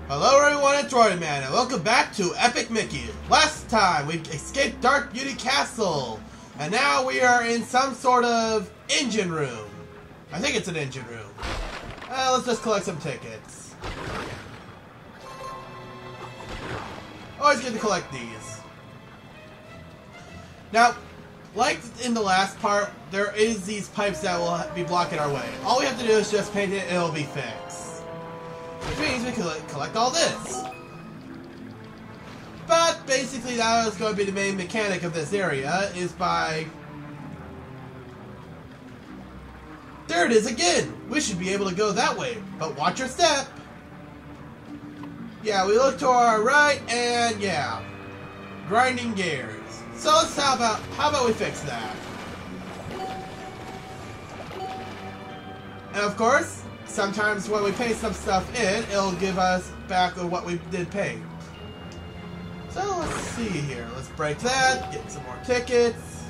Hello everyone, it's Royman, and welcome back to Epic Mickey. Last time, we escaped Dark Beauty Castle, and now we are in some sort of engine room. I think it's an engine room. Let's just collect some tickets. Always good to collect these. Now, like in the last part, there is these pipes that will be blocking our way. All we have to do is just paint it and it'll be fixed. Which means we can collect all this. But basically that is going to be the main mechanic of this area, is by... There it is again! We should be able to go that way, but watch your step! Yeah, we look to our right, and yeah. Grinding gears. So let's how about we fix that? And of course, sometimes when we paint some stuff in, it'll give us back what we did paint. So let's see here. Let's break that, get some more tickets.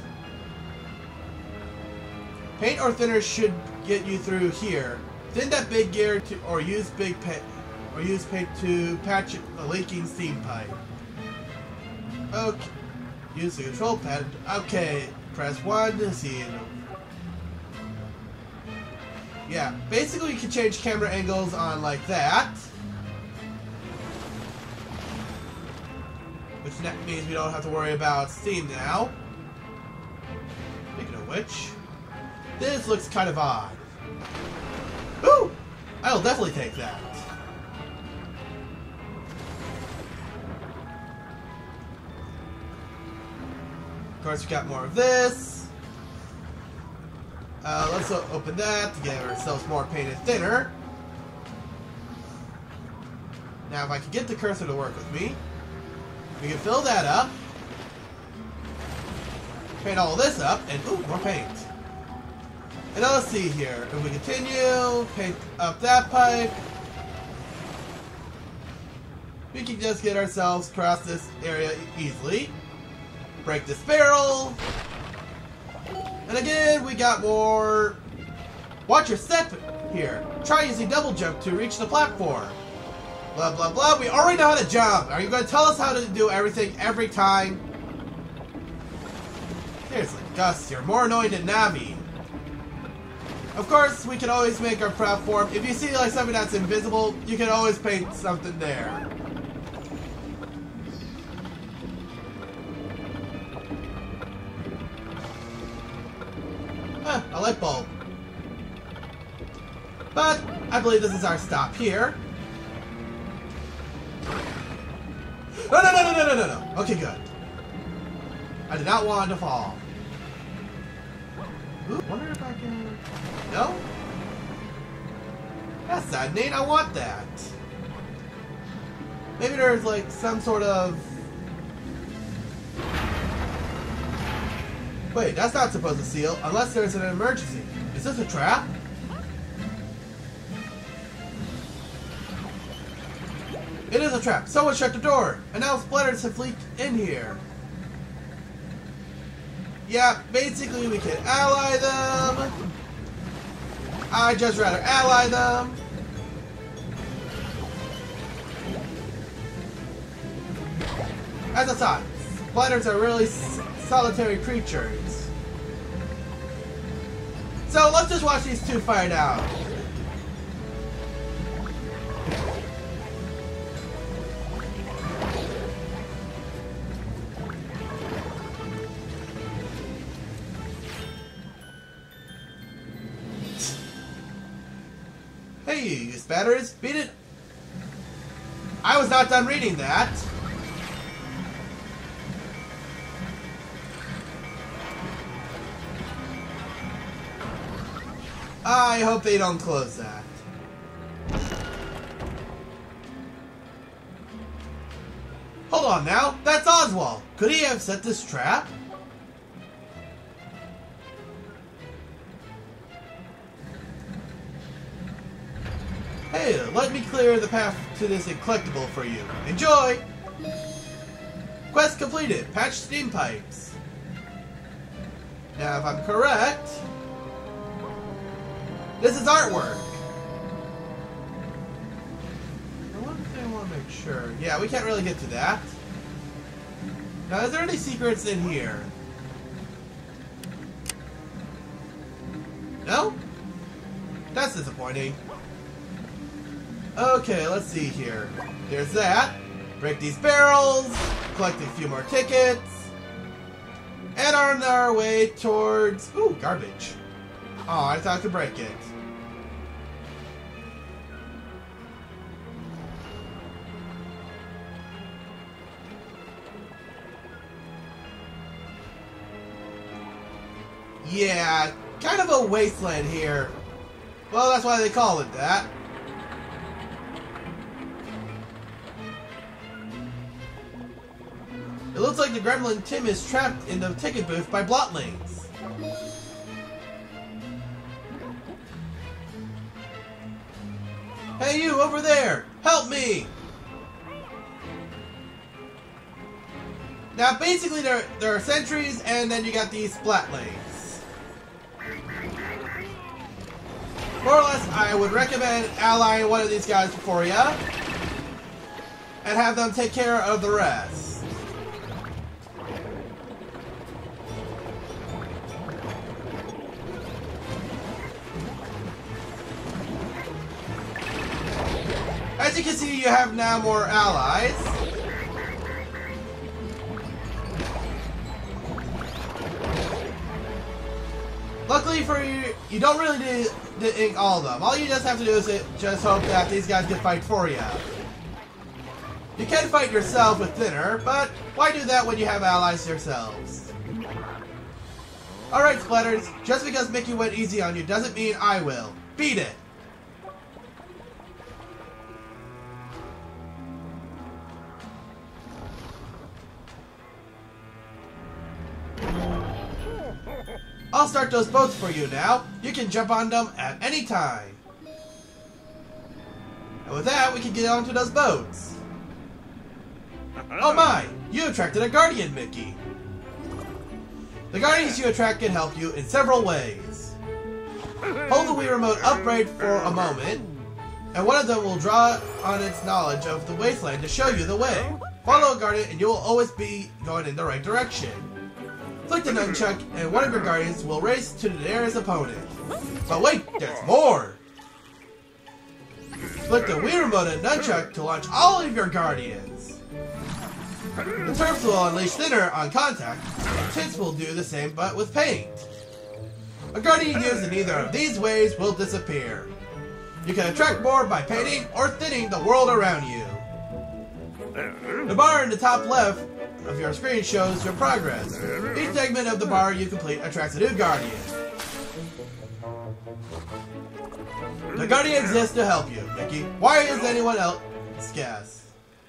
Paint or thinner should get you through here. Thin that big gear or use paint to patch a leaking steam pipe. Okay. Use the control pad. Okay. Press 1 to see it. Yeah, basically you can change camera angles on like that. Which means we don't have to worry about steam now. Speaking of which, this looks kind of odd. Ooh! I'll definitely take that. Of course, we got more of this. Let's open that to get ourselves more painted thinner. Now, if I can get the cursor to work with me, we can fill that up, paint all this up, and ooh, more paint. And now let's see here. If we continue, paint up that pipe, we can just get ourselves across this area easily. Break this barrel. And again, we got more... Watch your step here. Try using double jump to reach the platform. Blah, blah, blah. We already know how to jump. Are you going to tell us how to do everything every time? Seriously, Gus, you're more annoying than Navi. Of course, we can always make our platform. If you see like something that's invisible, you can always paint something there. A light bulb. But I believe this is our stop here. No. Okay, good. I did not want to fall. Ooh, wonder if I can... No? That's saddening. I want that. Maybe there's like some sort of... Wait, that's not supposed to seal, unless there's an emergency. Is this a trap? It is a trap. Someone shut the door, and now splatters have leaked in here. Yeah, basically we can ally them. I'd just rather ally them. As a thought, splatters are really solitary creatures. So let's just watch these two fight out. Hey, you spatters, beat it. I was not done reading that. I hope they don't close that. Hold on now, that's Oswald. Could he have set this trap? Hey, let me clear the path to this collectible for you. Enjoy! Quest completed. Patch steam pipes. Now, if I'm correct, this is artwork. I wonder if they want to Sure. Yeah, we can't really get to that. Now, is there any secrets in here? No? That's disappointing. Okay, let's see here. There's that. Break these barrels. Collect a few more tickets. And are on our way towards... Ooh, garbage. Oh, I thought I could break it. Yeah, kind of a wasteland here. Well, that's why they call it that. It looks like the gremlin Tim is trapped in the ticket booth by blotlings. Hey you, over there! Help me! Now basically there are sentries and then you got these splatlings. More or less, I would recommend allying one of these guys for you and have them take care of the rest. As you can see, you have now more allies. Luckily for you, you don't really need to ink all of them. All you just have to do is just hope that these guys can fight for you. You can fight yourself with thinner, but why do that when you have allies yourselves? Alright, Splatters, just because Mickey went easy on you doesn't mean I will. Beat it! I'll start those boats for you now. You can jump on them at any time. And with that, we can get onto those boats. Oh my! You attracted a Guardian, Mickey. The Guardians you attract can help you in several ways. Hold the Wii Remote upright for a moment, and one of them will draw on its knowledge of the wasteland to show you the way. Follow a Guardian and you will always be going in the right direction. Flick the nunchuck, and one of your Guardians will race to the nearest opponent. But wait, there's more! Flick the Wii Remote and nunchuck to launch all of your Guardians. The Terps will unleash thinner on contact, and Tints will do the same but with paint. A Guardian used in either of these ways will disappear. You can attract more by painting or thinning the world around you. The bar in the top left of your screen shows your progress. Each segment of the bar you complete attracts a new Guardian. The Guardian exists to help you, Mickey. Why is anyone else guess?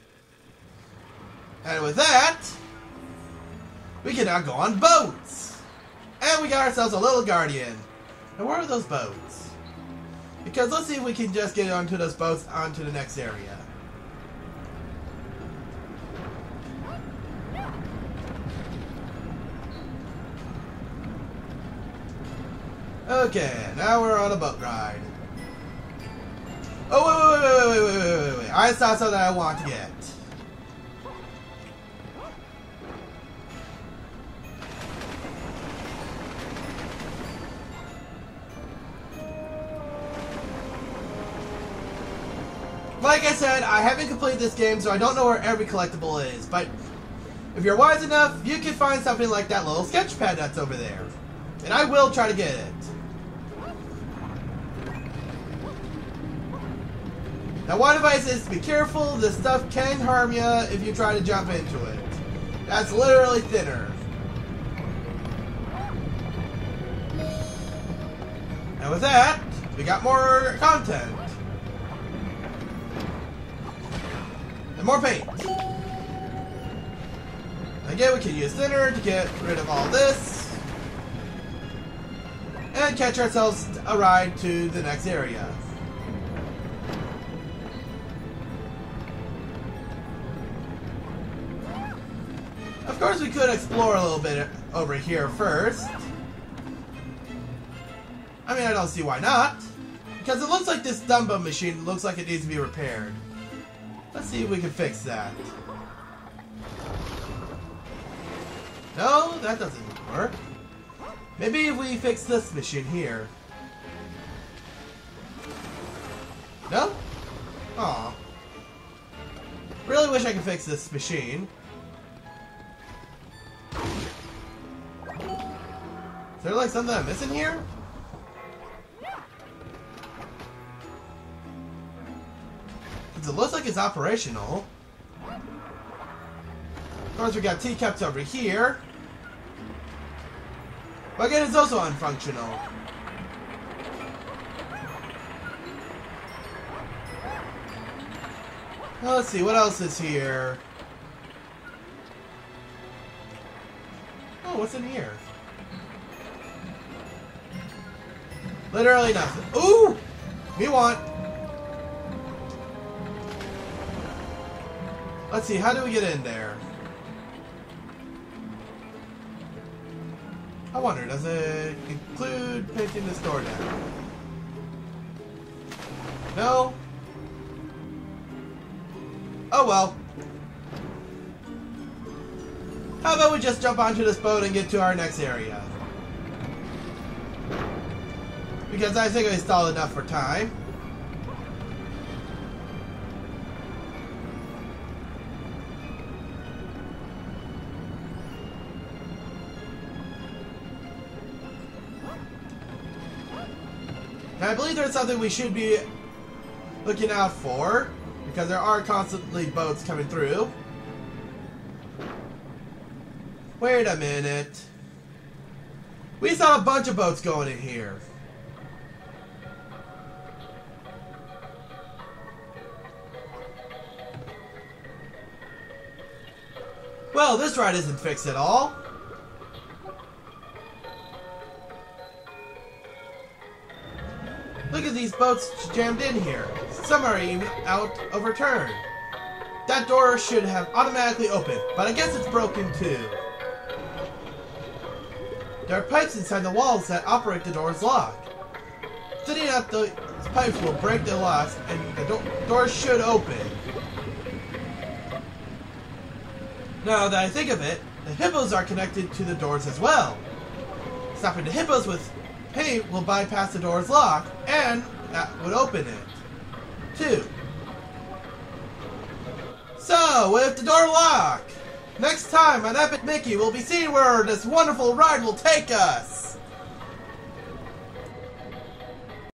And with that, we can now go on boats. And we got ourselves a little Guardian. And where are those boats? Because let's see if we can just get onto those boats onto the next area. Okay, now we're on a boat ride. Oh, wait. I saw something I want to get. Like I said, I haven't completed this game, so I don't know where every collectible is, but if you're wise enough, you can find something like that little sketch pad that's over there. And I will try to get it. Now, one advice is to be careful. This stuff can harm you if you try to jump into it. That's literally thinner. And with that, we got more content. And more paint. Again, we can use thinner to get rid of all this. And catch ourselves a ride to the next area. Of course, we could explore a little bit over here first. I mean, I don't see why not. Because it looks like this Dumbo machine looks like it needs to be repaired. Let's see if we can fix that. No, that doesn't work. Maybe if we fix this machine here. No? Aw. Really wish I could fix this machine. Is there like something I'm missing here? Because it looks like it's operational. Of course, we got teacups over here. But again, it's also unfunctional. Well, let's see, what else is here? Oh, what's in here? Literally nothing. Ooh! We want. Let's see, how do we get in there? I wonder, does it include painting this door down? No? Oh well. How about we just jump onto this boat and get to our next area? Because I think I stalled enough for time. And I believe there's something we should be looking out for, because there are constantly boats coming through. Wait a minute. We saw a bunch of boats going in here. Well, this ride isn't fixed at all. Look at these boats jammed in here. Some are even out overturned. That door should have automatically opened, but I guess it's broken too. There are pipes inside the walls that operate the door's lock. Sitting at those pipes will break the locks and the door should open. Now that I think of it, the hippos are connected to the doors as well. Stopping the hippos with paint will bypass the door's lock, and that would open it, too. So, with the door locked, next time on Epic Mickey, we'll be seeing where this wonderful ride will take us.